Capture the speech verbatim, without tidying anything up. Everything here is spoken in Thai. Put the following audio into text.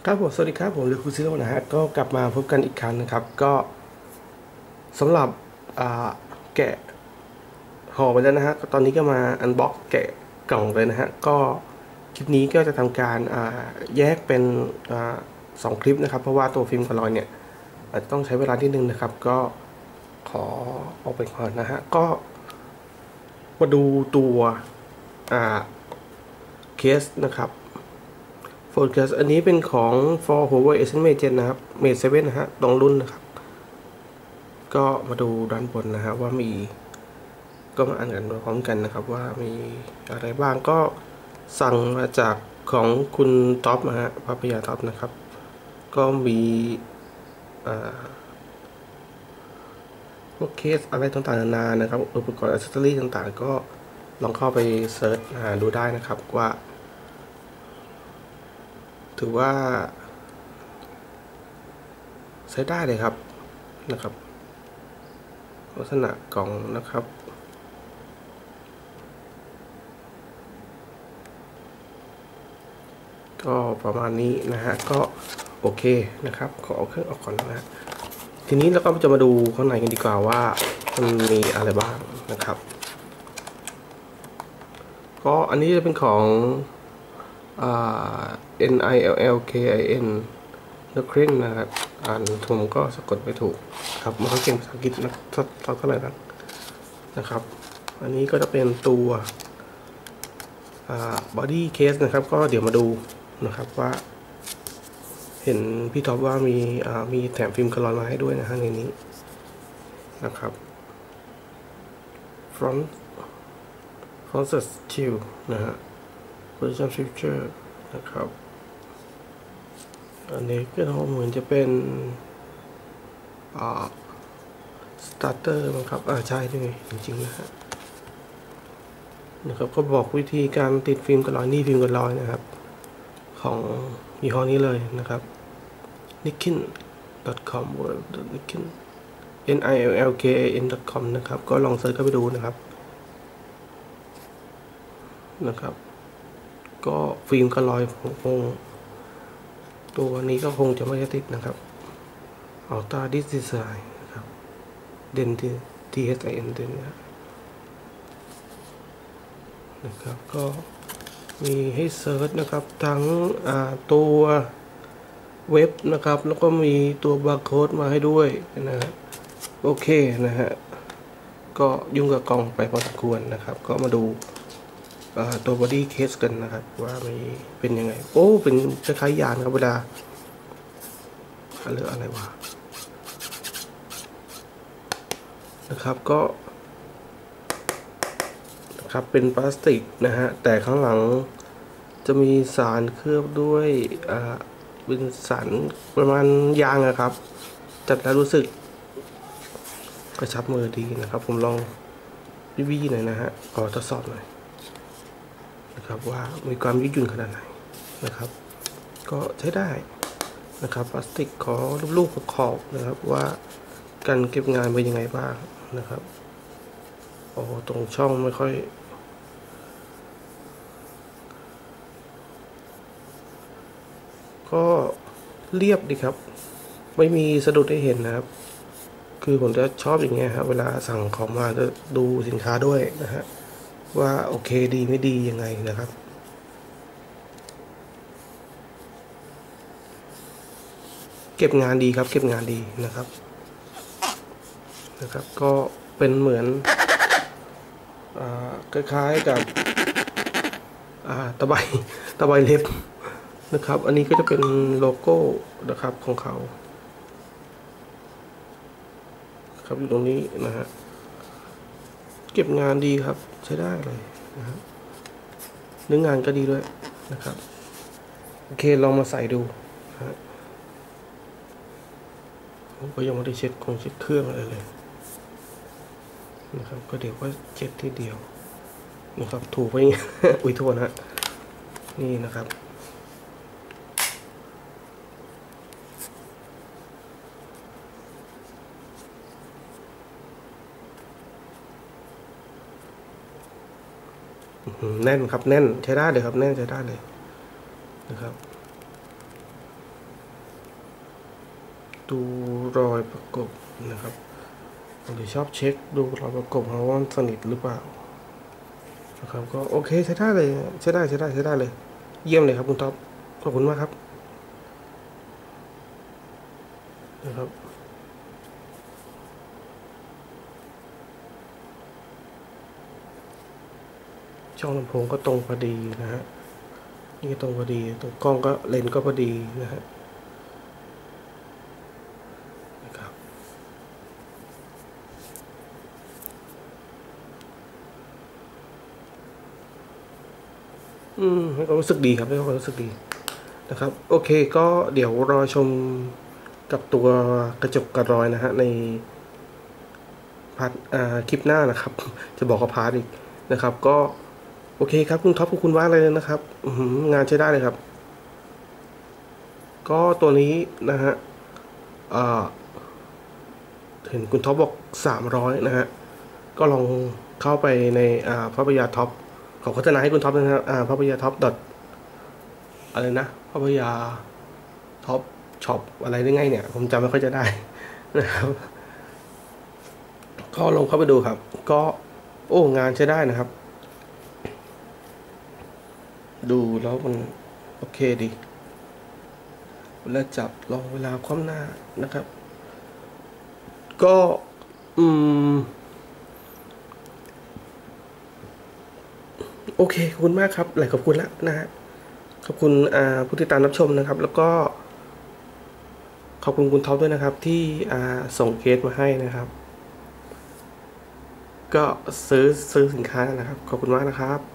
ครับผมสวัสดีครับผมหรือคูซิโร่นะฮะก็กลับมาพบกันอีกครั้งนะครับก็สำหรับแกะห่อไปแล้วนะฮะตอนนี้ก็มาอันบ็อกแกะกล่องเลยนะฮะก็คลิปนี้ก็จะทำการแยกเป็นสองคลิปนะครับเพราะว่าตัวฟิล์มกระลอยเนี่ยอาจจะต้องใช้เวลาที่นึงนะครับก็ขอออกไปก่อนนะฮะก็มาดูตัวเคสนะครับโฟกัสอันนี้เป็นของ for Huawei Essence Mate เจ็ดนะครับ Mate เซเว่นนะฮะตรงรุ่นนะครับก็มาดูด้านบนนะฮะว่ามีก็มาอ่านกันพร้อมกันนะครับว่ามีอะไรบ้างก็สั่งมาจากของคุณท็อปนะฮะภาพยาท็อปนะครับก็มีพวกเคสอะไรต่างๆนานานะครับอุปกรณ์อัซเซอรี่ต่างๆก็ลองเข้าไปเซิร์ชหาดูได้นะครับว่าถือว่าใช้ได้เลยครับนะครับลักษณะกล่องนะครับก็ประมาณนี้นะฮะก็โอเคนะครับขอเอาเครื่องออกก่อนนะทีนี้เราก็จะมาดูข้างในกันดีกว่าว่ามันมีอะไรบ้างนะครับก็อันนี้จะเป็นของ N I L L K I N นักครินนะครับอ่านผมก็สะกดไม่ถูกครับมันก็เก่งภาษาอังกฤษนะเท่าไหร่นะนะครับอันนี้ก็จะเป็นตัวบอดี้เคสนะครับก็เดี๋ยวมาดูนะครับว่าเห็นพี่ท็อปว่ามีมีแถมฟิล์มกระลอนมาให้ด้วยนะฮะในนี้นะครับ front front shield นะฮะ position switcher นะครับอันนี้ก็เหมือนจะเป็นstarter นะครับอ่าใช่ด้วยจริงๆนะฮะนะครับก็บอกวิธีการติดฟิล์มกระลอยนี่ฟิล์มกระลอยนะครับของยี่ห้อนี้เลยนะครับ nikin ดอท คอม nikin n i l l k a n ดอท คอม นะครับก็ลองเซิร์ชเข้าไปดูนะครับนะครับก็ฟิล์มกระลอยคงตัวนี้ก็คงจะไม่ได้ติดนะครับ Ultra Disc Design นะครับ Den T H I N Denนะครับก็มีให้เซิร์ชนะครับทั้งตัวเว็บนะครับแล้วก็มีตัวบาร์โค้ดมาให้ด้วยนะฮะโอเคนะฮะก็ยุ่งกับกล่องไปพอสมควรนะครับก็มาดูตัวบอดี้เคสกันนะครับว่ามีเป็นยังไงโอ้เป็นคล้ายๆยานครับเวลาหรืออะไรวะนะครับก็นะครับเป็นพลาสติกนะฮะแต่ข้างหลังจะมีสารเคลือบด้วยอ่าเป็นสารประมาณยางนะครับจัดแล้วรู้สึกกระชับมือดีนะครับผมลองวิวีหน่อยนะฮะขอทดสอบหน่อยนะครับว่ามีความยืดหยุ่นขนาดไหนนะครับก็ใช้ได้นะครับพลาสติกขอรูปๆขอบนะครับว่าการเก็บงานเป็นยังไงบ้างนะครับโอ้ตรงช่องไม่ค่อยก็เรียบดีครับไม่มีสะดุดให้เห็นนะครับคือผมจะชอบอย่างเงี้ยครับเวลาสั่งของมาจะดูสินค้าด้วยนะฮะว่าโอเคดีไม่ดียังไงนะครับเก็บงานดีครับเก็บงานดีนะครับนะครับก็เป็นเหมือนคล้ายๆกับตะไบตะไบเล็บนะครับอันนี้ก็จะเป็นโลโก้นะครับของเขาครับอยู่ตรงนี้นะฮะเก็บงานดีครับใช้ได้เลยนะฮะเนื้องานก็ดีด้วยนะครับโอเคลองมาใส่ดูนะฮะผมก็ยังไม่ได้เช็ดคงเช็ดเครื่องอะไรเลยนะครับก็เดี๋ยวก็เช็ดทีเดียวนะครับถูไปอย่างเงี้ยอุ้ยโทษนะนี่นะครับแน่นครับแน่นใช้ได้เลยครับแน่นใช้ได้เลยนะครับดูรอยประกบนะครับหรือชอบเช็คดูรอยประกบเขาว่าสนิทหรือเปล่านะครับก็โอเคใช้ได้เลยใช้ได้ใช้ได้ใช้ได้เลยเยี่ยมเลยครับคุณท็อปขอบคุณมากครับนะครับช่องลำโพงก็ตรงพอดีนะฮะนี่ก็ตรงพอดีตรงกล้องก็เลนส์ก็พอดีนะฮะนะครับอืมให้ความรู้สึกดีครับให้ความรู้สึกดีนะครับโอเคก็เดี๋ยวรอชมกับตัวกระจกกระรอยนะฮะในพาร์ทอ่าคลิปหน้านะครับจะบอกว่าพาร์ทอีกนะครับก็โอเคครับคุณท็อปขอบคุณมากเลยนะครับงานใช้ได้เลยครับก็ตัวนี้นะฮะเห็นคุณท็อปบอกสามร้อยนะฮะก็ลองเข้าไปในอ่าพระพยาท็อปขอโฆษณาให้คุณท็อปนะครับอ่าพระพยาท็อปดอทอะไรนะพระพยาท็อปช็อปอะไรได้ไงเนี่ยผมจำไม่ค่อยจะได้นะครับก็ลองเข้าไปดูครับก็โอ้งานใช้ได้นะครับดูแล้วมันโอเคดีเวลาจับลองเวลาคว่ำหน้านะครับก็อืมโอเคขอบคุณมากครับหลายขอบคุณแล้วนะฮะขอบคุณอ่าผู้ติดตามรับชมนะครับแล้วก็ขอบคุณคุณท็อปด้วยนะครับที่อ่าส่งเคสมาให้นะครับก็ซื้อซื้อสินค้านะครับขอบคุณมากนะครับ